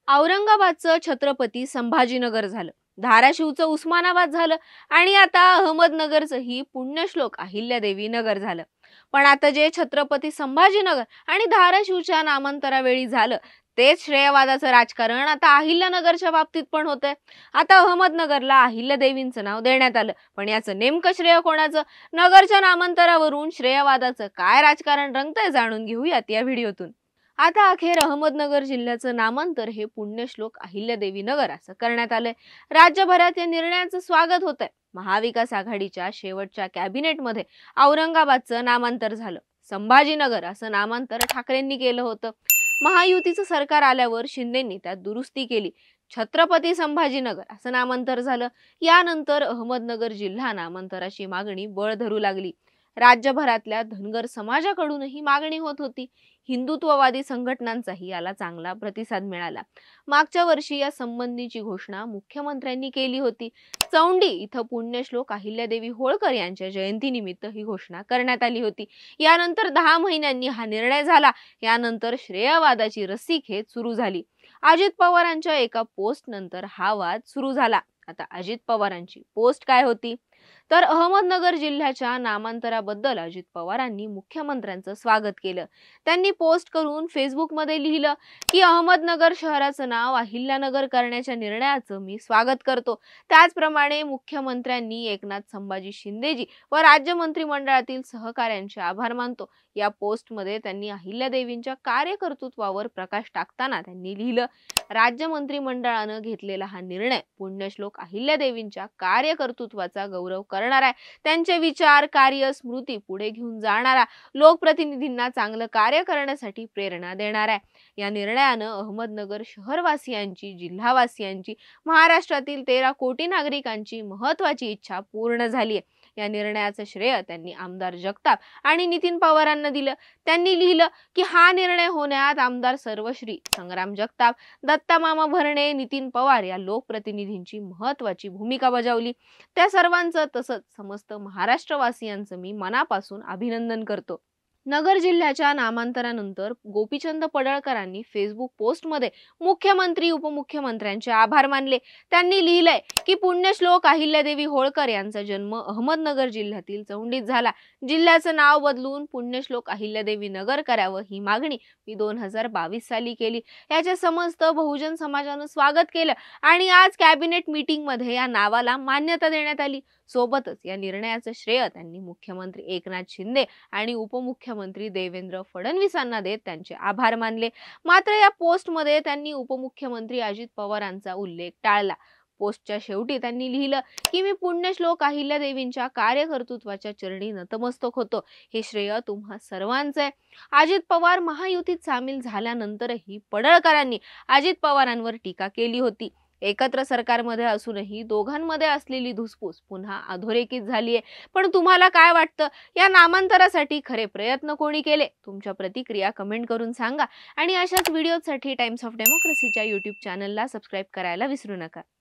औरंगाबादचं छत्रपती संभाजीनगर झालं, धाराशिवचं उस्मानाबाद झालं आणि आता अहमदनगरचंही पुण्यश्लोक अहिल्यादेवी नगर झालं. पण आता जे छत्रपती संभाजीनगर आणि धाराशिवच्या नामांतरावेळी झालं तेच श्रेयवादाचं राजकारण आता अहिल्यानगरच्या बाबतीत पण होतंय. आता अहमदनगरला अहिल्यादेवींचं नाव देण्यात आलं, पण याचं नेमकं श्रेय कोणाचं? नगरच्या नामांतरावरून श्रेयवादाचं काय राजकारण रंगतंय जाणून घेऊयात या व्हिडिओतून. आता अखेर अहमदनगर जिल्ह्याचं नामांतर हे पुण्यश्लोक अहिल्यादेवी नगर असं करण्यात आलंय. राज्यभरात या निर्णयाचं स्वागत होत आहे. महाविकास आघाडीच्या शेवटच्या कॅबिनेटमध्ये औरंगाबादचं नामांतर झालं. संभाजीनगर असं नामांतर ठाकरेंनी केलं होतं. महायुतीचं सरकार आल्यावर शिंदेंनी त्यात दुरुस्ती केली. छत्रपती संभाजीनगर असं नामांतर झालं. यानंतर अहमदनगर जिल्हा नामांतराची मागणी बळ धरू लागली. राज्यभरातल्या धनगर समाजाकडूनही मागणी होत होती. हिंदुत्ववादी संघटनांचाही याला चांगला प्रतिसाद मिळाला. मागच्या वर्षी या संबंधीची घोषणा मुख्यमंत्र्यांनी केली होती. चौंडी इथं पुण्यश्लोक अहिल्यादेवी होळकर यांच्या जयंतीनिमित्त ही घोषणा करण्यात आली होती. यानंतर 10 महिन्यांनी हा निर्णय झाला. यानंतर श्रेयवादाची रस्सीखेच सुरू झाली. अजित पवारांच्या एका पोस्ट नंतर हा वाद सुरू झाला. आता अजित पवारांची पोस्ट काय होती? तर अहमदनगर जिल्ह्याच्या नामांतराबद्दल अजित पवारांनी मुख्यमंत्र्यांचं स्वागत केलं. त्यांनी पोस्ट करून फेसबुकमध्ये लिहिलं की अहमदनगर शहराचं नाव अहिल्यानगर करण्याच्या निर्णयाचं मी स्वागत करतो. त्याचप्रमाणे मुख्यमंत्र्यांनी एकनाथ संभाजी शिंदेजी व राज्य मंत्रिमंडळातील सहकाऱ्यांचे आभार मानतो. या पोस्टमध्ये त्यांनी अहिल्यादेवींच्या कार्यकर्तृत्वावर प्रकाश टाकताना त्यांनी लिहिलं, राज्य मंत्रिमंडळानं घेतलेला हा निर्णय पुण्यश्लोक अहिल्यादेवींच्या कार्यकर्तृत्वाचा गौरव करणारा आहे. त्यांचे विचार, कार्य, स्मृती पुढे घेऊन जाणारा, लोकप्रतिनिधींना चांगलं कार्य करण्यासाठी प्रेरणा देणारा आहे. या निर्णयानं अहमदनगर शहरवासियांची, जिल्हावासियांची, महाराष्ट्रातील 13 कोटी नागरिकांची महत्वाची इच्छा पूर्ण झाली आहे. या निर्णयाचं श्रेय त्यांनी आमदार जगताप आणि नितीन पवारांना दिलं. त्यांनी लिहिलं की हा निर्णय होण्यात आमदार सर्वश्री संग्राम जगताप, दत्ता मामा भरणे, नितीन पवार या लोकप्रतिनिधींची महत्वाची भूमिका बजावली. त्या सर्वांचं तसंच समस्त महाराष्ट्रवासियांचं मी मनापासून अभिनंदन करतो. नगर जिल्ह्याच्या नामांतरानंतर गोपीचंद पडळकरांनी फेसबुक पोस्टमध्ये मुख्यमंत्री, उपमुख्यमंत्र्यांचे आभार मानले. त्यांनी लिहिलंय की पुण्यश्लोक अहिल्यादेवी होळकर यांचा जन्म अहमदनगर जिल्ह्यातील चौंडीत झाला. जिल्ह्याचं नाव बदलून पुण्यश्लोक अहिल्यादेवी नगर करावं ही मागणी मी 2022 साली केली. याचे समस्त बहुजन समाजानं स्वागत केलं आणि आज कॅबिनेट मीटिंगमध्ये या नावाला मान्यता देण्यात आली. सोबतच या निर्णयाचं श्रेय त्यांनी मुख्यमंत्री एकनाथ शिंदे आणि उपमुख्यमंत्री देवेंद्र फडणवीसांना देत त्यांचे आभार मानले. मात्र या पोस्टमध्ये त्यांनी उपमुख्यमंत्री अजित पवारांचा उल्लेख टाळला. पोस्टच्या शेवटी त्यांनी लिहिलं की मी पुण्यश्लोक अहिल्यादेवींच्या कार्यकर्तृत्वाच्या चरणी नतमस्तक होतो. हे श्रेय तुम्हा सर्वांचं आहे. अजित पवार महायुतीत सामील झाल्यानंतरही पडळकरांनी अजित पवारांवर टीका केली होती. एकत्र सरकारमध्ये असूनही दोघांमध्ये असलेली धुसफूस पुन्हा अधोरेखित झालीये. पण तुम्हाला काय वाटतं? या नामांतरासाठी खरे प्रयत्न कोणी केले? तुमच्या प्रतिक्रिया कमेंट करून सांगा आणि अशाच व्हिडिओसाठी टाइम्स ऑफ डेमोक्रेसीच्या YouTube चॅनलला सबस्क्राईब करायला विसरू नका.